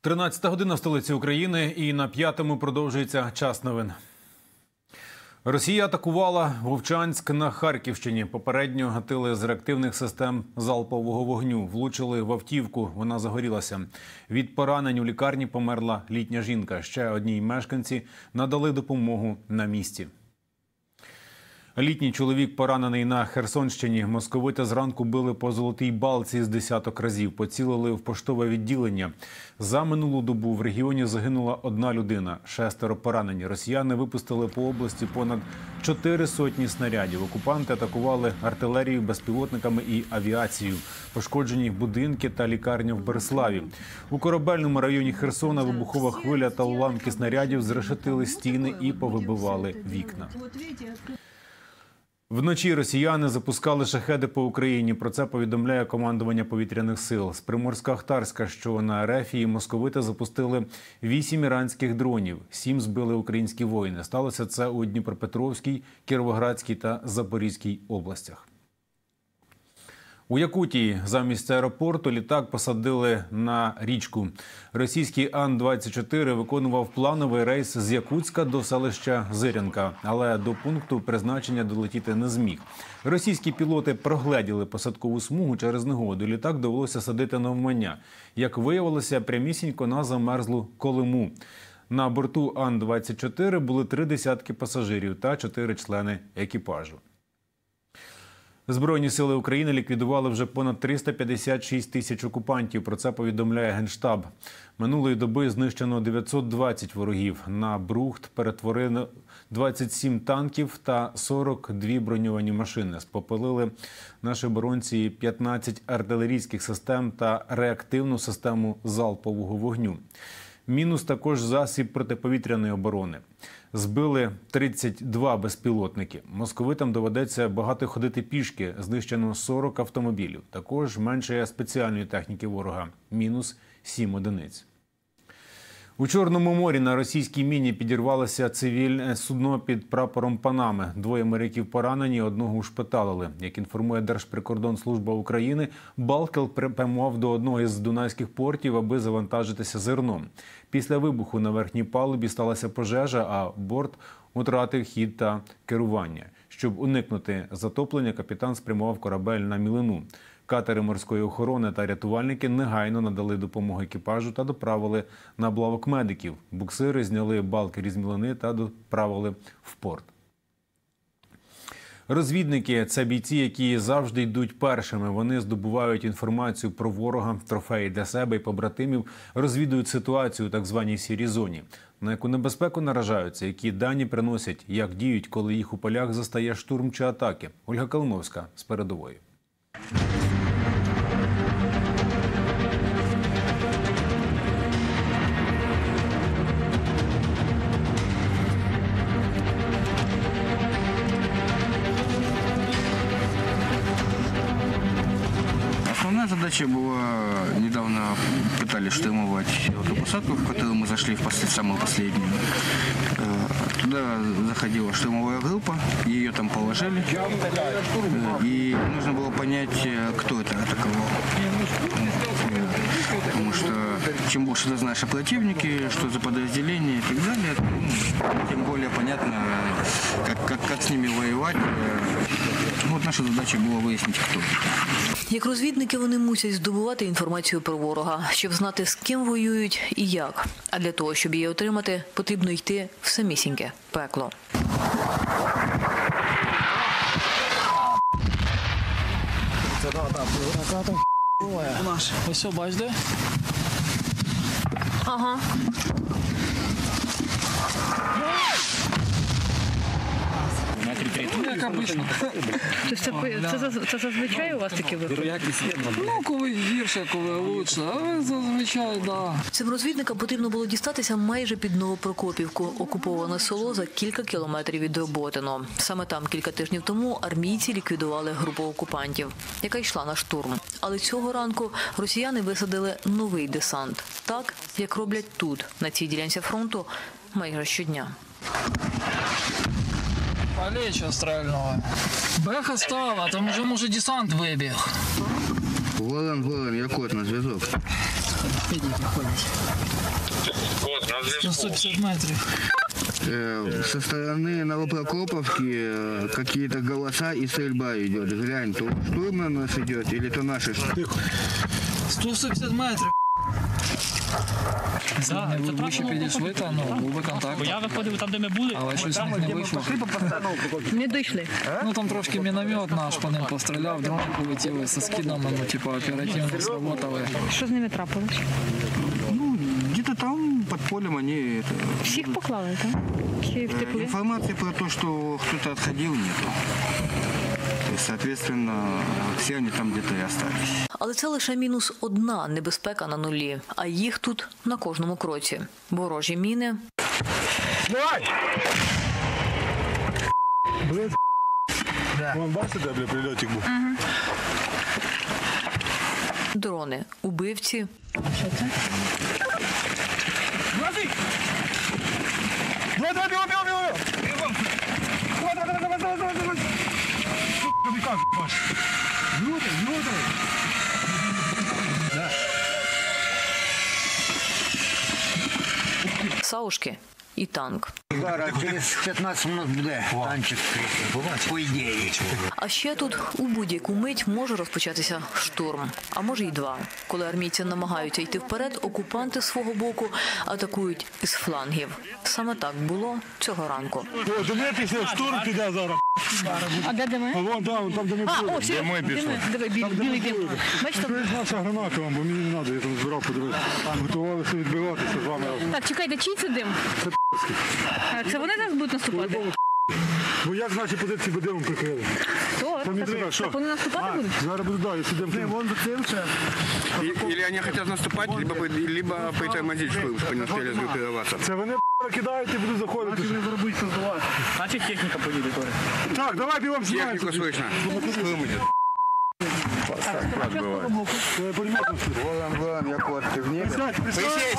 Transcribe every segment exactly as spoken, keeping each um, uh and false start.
тринадцята година в столиці України, і на п'ятому продовжується час новин. Росія атакувала Вовчанськ на Харківщині. Попередньо гатили з реактивних систем залпового вогню. Влучили в автівку, вона загорілася. Від поранень у лікарні померла літня жінка. Ще одній мешканці надали допомогу на місці. Літній чоловік поранений на Херсонщині. Московити зранку били по Золотій Балці з десяток разів. Поцілили в поштове відділення. За минулу добу в регіоні загинула одна людина. Шестеро поранені. Росіяни випустили по області понад чотири сотні снарядів. Окупанти атакували артилерію, безпілотниками і авіацією. Пошкоджені будинки та лікарня в Береславі. У Корабельному районі Херсона вибухова хвиля та уламки снарядів зрешетили стіни і повибивали вікна. Вночі росіяни запускали шахеди по Україні. Про це повідомляє командування повітряних сил. З Приморсько-Ахтарська, що на Ерефії, московити запустили вісім іранських дронів. Сім збили українські воїни. Сталося це у Дніпропетровській, Кіровоградській та Запорізькій областях. У Якутії замість аеропорту літак посадили на річку. Російський Ан двадцять чотири виконував плановий рейс з Якутська до селища Зирянка, але до пункту призначення долетіти не зміг. Російські пілоти прогледіли посадкову смугу через негоду. Літак довелося садити навмання. Як виявилося, прямісінько на замерзлу Колиму. На борту Ан двадцять чотири були три десятки пасажирів та чотири члени екіпажу. Збройні сили України ліквідували вже понад триста п'ятдесят шість тисяч окупантів. Про це повідомляє Генштаб. Минулої доби знищено дев'ятсот двадцять ворогів. На брухт перетворили двадцять сім танків та сорок дві броньовані машини. Спопилили наші оборонці п'ятнадцять артилерійських систем та реактивну систему залпового вогню. Мінус також засіб протиповітряної оборони. Збили тридцять два безпілотники. Московитам доведеться багато ходити пішки. Знищено сорок автомобілів. Також менше спеціальної техніки ворога. Мінус сім одиниць. У Чорному морі на російській міні підірвалося цивільне судно під прапором Панами. Двоє моряків поранені, одного ушпиталили. Як інформує Держприкордонслужба України, Балкел прямував до одного із дунайських портів, аби завантажитися зерном. Після вибуху на верхній палубі сталася пожежа, а борт втратив хід та керування. Щоб уникнути затоплення, капітан спрямував корабель на мілину. Катери морської охорони та рятувальники негайно надали допомогу екіпажу та доправили на Блавок медиків. Буксири зняли балкер із мілини та доправили в порт. Розвідники – це бійці, які завжди йдуть першими. Вони здобувають інформацію про ворога, трофеї для себе і побратимів, розвідують ситуацію у так званій сірій зоні. На яку небезпеку наражаються, які дані приносять, як діють, коли їх у полях застає штурм чи атаки. Ольга Калиновська з передової. Основная задача была, недавно пытались штурмовать эту посадку, в которую мы зашли в послед, самую последнюю. Туда заходила штурмовая группа, ее там положили, и нужно было понять, кто это атаковал. Потому что чем больше ты знаешь о противнике, что за подразделение и так далее, тем более понятно, как, как, как с ними воевать. Вот наша задача була вияснити, хто. Як розвідники вони мусять здобувати інформацію про ворога, щоб знати, з ким воюють і як. А для того, щоб її отримати, потрібно йти в самісіньке пекло. Ось, бач, де? Ага. Як обично. Це, це, це зазвичай у вас такі випадки? Ну, коли гірше, коли лучше, але зазвичай, да. Цим розвідникам потрібно було дістатися майже під Новопрокопівку, окуповане село за кілька кілометрів від Роботино. Саме там кілька тижнів тому армійці ліквідували групу окупантів, яка йшла на штурм. Але цього ранку росіяни висадили новий десант. Так, як роблять тут, на цій ділянці фронту, майже щодня. Полечо стрельного. Беха стала, там уже, може, десант вибіг. Волан, Волан, я кот на зв'язок. Педики ходять. сто п'ятдесят метрів. Э, Со стороны Новопрокоповки э, какие-то голоса и стрельба идет. Глянь, то штурм на нас идет или то наши. сто п'ятдесят метрів. Да, ви вище підійшли, та ну, був би контакт. Бо я виходив там, де ми були. Але щось в них не вийшло. Не дійшли. Ну там трошки міномет наш по ним постріляв, дрони полетіли зі скидами, ну типу оперативно сработали. Що з ними трапилось? Ну, где-то там под полем они это... Всіх поклали, так? Чи Э, втекли? Информации про то, что кто-то отходил, нету. То есть, соответственно, все они там где-то и остались. Але це лише мінус одна небезпека на нулі, а їх тут на кожному кроці. Ворожі міни, Вон бачите, де бля, прильотик був? дрони, убивці, Давай, давай, бігом, бігом, бігом! Давай, давай, давай, давай, давай, давай! Сука, баш! Люди, люди! саушки і танк. Зараз через п'ятнадцять минут буде танчик, по ідеї. А ще тут у будь-яку мить може розпочатися штурм, а може й два. Коли армійці намагаються йти вперед, окупанти з свого боку атакують із флангів. Саме так було цього ранку. О, до мене після штурм піде зараз. А де де ми? А вон там, там, де ми А, були. о, все. Де ми? Диви, білий, білий дим. Бачите? Це наша граната вам, бо мені не треба, я там збирав подивитися. Готувалися відбиватися з вами. Так, чекайте, чий це дим? А, це вони зараз будуть наступати? Бо як наші позиції будемо прикрили? Хто? Там не Так, треба, що? так вони наступати будуть? Зараз буду, да, якщо йдемо. Вон за цим ще. Или они хотят наступать, либо, либо притормозить штурм, чтобы не успели сгруппироваться. Це вони кидають і будуть заходити. Значить техніка поїде, Торе. Так, давай бігом знімаємо. Технику срочно. Штурм идет. Волан, волан, я кот, ты в небе. Присесть!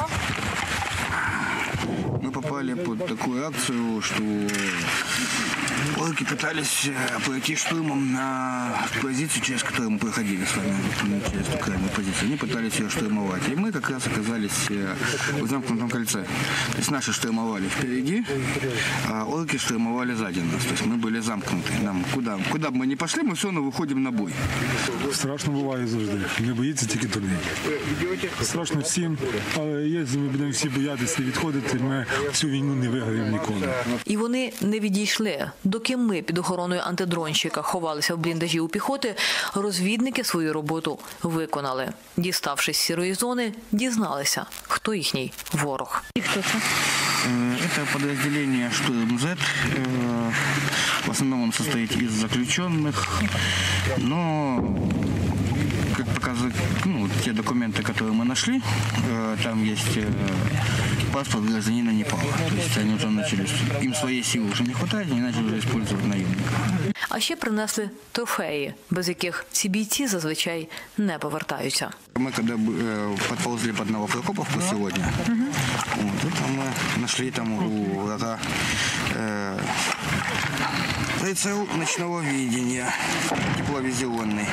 Мы попали под такую акцию, что орки пытались пройти штурмом на позицию, через которую мы проходили с вами, через ту крайнюю позицию. Они пытались ее штурмовать. И мы как раз оказались в замкнутом кольце. То есть наши штурмовали впереди, а орки штурмовали сзади нас. То есть мы были замкнуты. Нам куда, куда бы мы ни пошли, мы все равно выходим на бой. Страшно буває завжди. Не боїться тільки дурний. Страшно всім, але якщо ми будемо всі боятися і відходити, ми цю війну не виграємо ніколи. І вони не відійшли. Доки ми під охороною антидронщика ховалися в бліндажі у піхоти, розвідники свою роботу виконали. Діставшись з сірої зони, дізналися, хто їхній ворог. І хто це? Это подразделение «Штурм З». В основном он состоит из заключенных, но, как показывают ну, те документы, которые мы нашли, там есть паспорт гражданина Непала. То есть они уже начали, им своей силы уже не хватает, они начали уже использовать наемников. А ще принесли трофеї, без яких ці бійці зазвичай не повертаються. Мы когда э, подползли под Новопрокоповку сегодня, вот, это мы нашли там у врага э, прицел ночного видения, тепловизионный.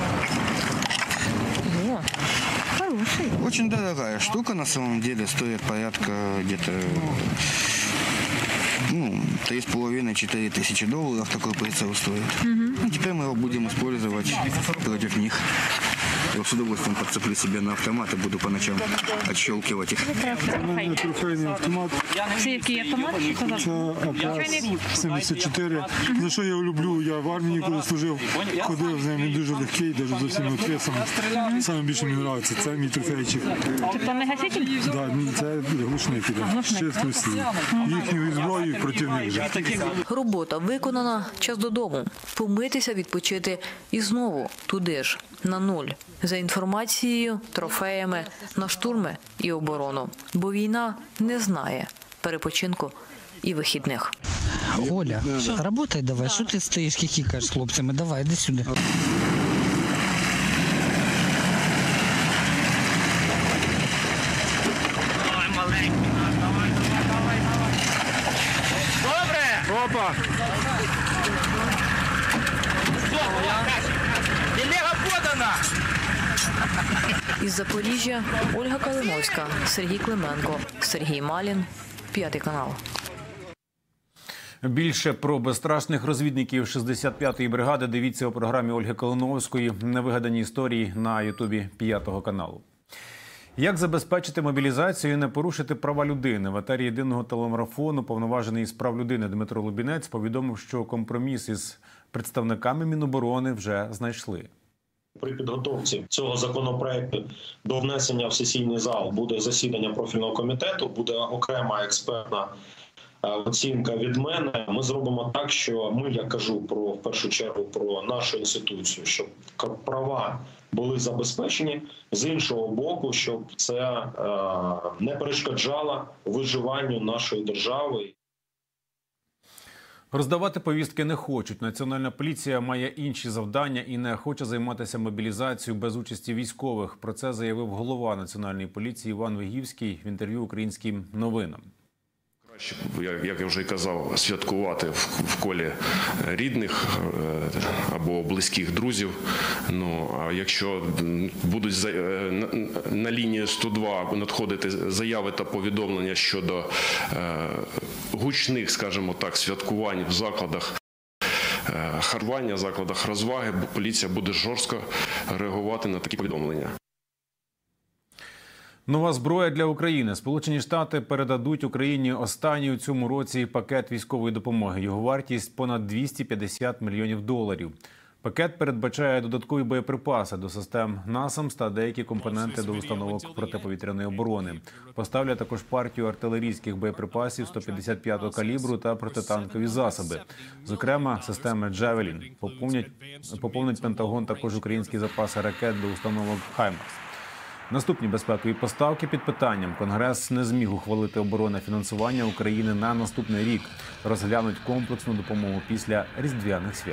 О, хороший. Очень дорогая штука, на самом деле, стоит порядка где-то ну, три с половиной-четыре тысячи долларов такой прицел стоит. Ну, теперь мы его будем использовать против них. Я с удовольствием подцеплю себе на автомат и буду по ночам отщелкивать их. У мене трофейний автомат. Це який автомат? Що казав? Це АК сімдесят чотири. За що я його люблю? Я в армії, коли служив, ходив з ним, він дуже легкий, навіть з усіма тресами. Саме більше мені подобається. Це мій трофейчик. Тобто не гаситель? Да, ні, це глушник іде. Чисто всі. Їхньою зброєю противник вже. Робота виконана, час додому. Помитися, відпочити і знову туди ж, на нуль. За інформацією, трофеями, на штурми і оборону. Бо війна не знає перепочинку і вихідних. Оля, работай давай, що ти стоїш, кікікаєш з хлопцями? Давай, іди сюди. Опа! І Із Запоріжжя Ольга Калиновська, Сергій Клименко, Сергій Малін, П'ятий канал. Більше про безстрашних розвідників шістдесят п'ятої бригади дивіться у програмі Ольги Калиновської «Невигадані історії» на ютубі П'ятого каналу. Як забезпечити мобілізацію і не порушити права людини? В етері єдиного телемарафону повноважений із прав людини Дмитро Лубінець повідомив, що компроміс із представниками Міноборони вже знайшли. При підготовці цього законопроекту до внесення в сесійний зал буде засідання профільного комітету, буде окрема експертна оцінка від мене. Ми зробимо так, що ми, я кажу про, в першу чергу, про нашу інституцію, щоб права були забезпечені, з іншого боку, щоб це е, не перешкоджало виживанню нашої держави. Роздавати повістки не хочуть. Національна поліція має інші завдання і не хоче займатися мобілізацією без участі військових. Про це заявив голова Національної поліції Іван Вигівський в інтерв'ю «Українським новинам». Як я вже казав, святкувати в колі рідних або близьких друзів. Ну, а якщо будуть на лінії сто два надходити заяви та повідомлення щодо гучних, скажімо так, святкувань в закладах харчування, закладах розваги, поліція буде жорстко реагувати на такі повідомлення. Нова зброя для України. Сполучені Штати передадуть Україні останній у цьому році пакет військової допомоги. Його вартість – понад двісті п'ятдесят мільйонів доларів. Пакет передбачає додаткові боєприпаси до систем насамс та деякі компоненти до установок протиповітряної оборони. Поставлять також партію артилерійських боєприпасів сто п'ятдесят п'ятого калібру та протитанкові засоби. Зокрема, системи «Джавелін». Поповнять, поповнить Пентагон також українські запаси ракет до установок «Хаймарс». Наступні безпекові поставки під питанням. Конгрес не зміг ухвалити оборонне фінансування України на наступний рік. Розглянуть комплексну допомогу після різдвяних свят.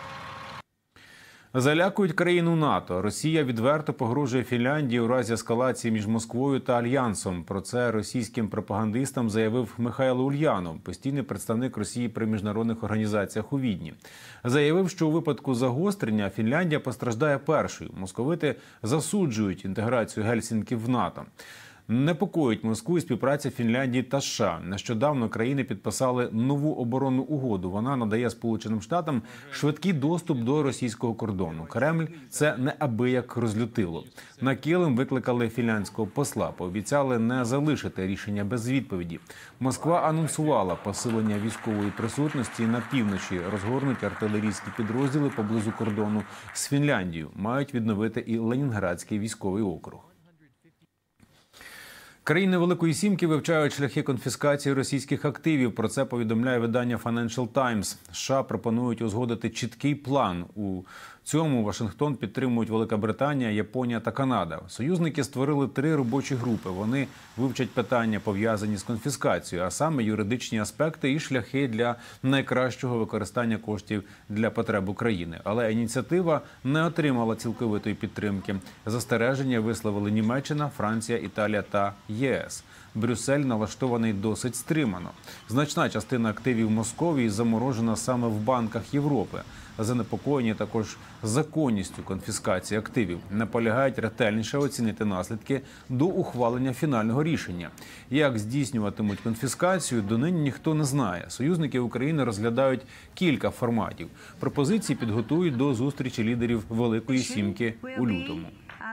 Залякують країну НАТО. Росія відверто погрожує Фінляндії у разі ескалації між Москвою та Альянсом. Про це російським пропагандистам заявив Михайло Ульянов, постійний представник Росії при міжнародних організаціях у Відні. Заявив, що у випадку загострення Фінляндія постраждає першою. Московити засуджують інтеграцію Гельсінків в НАТО. Непокоїть Москву і співпраця Фінляндії та США. Нещодавно країни підписали нову оборонну угоду. Вона надає Сполученим Штатам швидкий доступ до російського кордону. Кремль це неабияк розлютило. На килим викликали фінляндського посла. Пообіцяли не залишити рішення без відповіді. Москва анонсувала посилення військової присутності на півночі. Розгорнуть артилерійські підрозділи поблизу кордону з Фінляндією. Мають відновити і Ленінградський військовий округ. Країни Великої Сімки вивчають шляхи конфіскації російських активів. Про це повідомляє видання Financial Times. США пропонують узгодити чіткий план. У цьому Вашингтон підтримують Велика Британія, Японія та Канада. Союзники створили три робочі групи. Вони вивчать питання, пов'язані з конфіскацією, а саме юридичні аспекти і шляхи для найкращого використання коштів для потреб України. Але ініціатива не отримала цілковитої підтримки. Застереження висловили Німеччина, Франція, Італія та ЄС. Брюссель налаштований досить стримано. Значна частина активів Московії заморожена саме в банках Європи. Занепокоєні також законністю конфіскації активів. Наполягають ретельніше оцінити наслідки до ухвалення фінального рішення. Як здійснюватимуть конфіскацію, донині ніхто не знає. Союзники України розглядають кілька форматів. Пропозиції підготують до зустрічі лідерів Великої Сімки у лютому.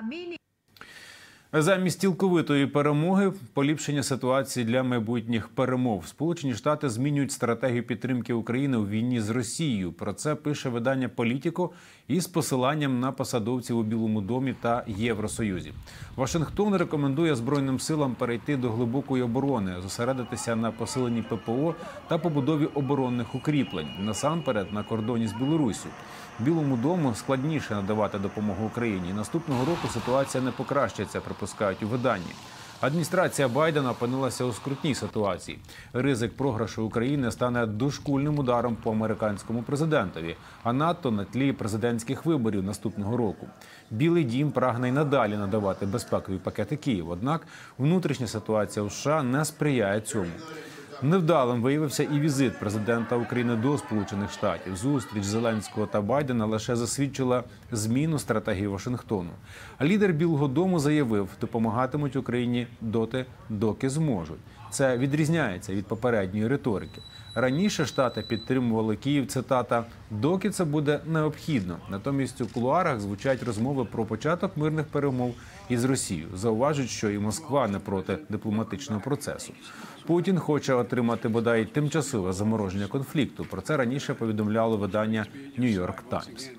Замість цілковитої перемоги – поліпшення ситуації для майбутніх перемов. Сполучені Штати змінюють стратегію підтримки України у війні з Росією. Про це пише видання «Політіко» із посиланням на посадовців у Білому домі та Євросоюзі. Вашингтон рекомендує Збройним силам перейти до глибокої оборони, зосередитися на посиленні ППО та побудові оборонних укріплень, насамперед на кордоні з Білоруссю. Білому дому складніше надавати допомогу Україні. Наступного року ситуація не покращиться, припускають у виданні. Адміністрація Байдена опинилася у скрутній ситуації. Ризик програшу України стане дошкульним ударом по американському президентові, а надто на тлі президентських виборів наступного року. Білий дім прагне й надалі надавати безпекові пакети Києву. Однак внутрішня ситуація у США не сприяє цьому. Невдалим виявився і візит президента України до Сполучених Штатів. Зустріч Зеленського та Байдена лише засвідчила зміну стратегії Вашингтону. А лідер Білого дому заявив, допомагатимуть Україні доти, доки зможуть. Це відрізняється від попередньої риторики. Раніше Штати підтримували Київ, цитата, «доки це буде необхідно». Натомість у кулуарах звучать розмови про початок мирних перемов із Росією. Зауважують, що і Москва не проти дипломатичного процесу. Путін хоче отримати бодай тимчасове замороження конфлікту. Про це раніше повідомляло видання «Нью-Йорк Таймс».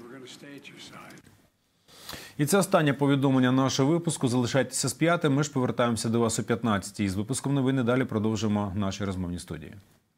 І це останнє повідомлення нашого випуску. Залишайтеся з п'ятим. Ми ж повертаємося до вас о п'ятнадцятій. З випуском новини далі продовжимо в нашій розмовній студії.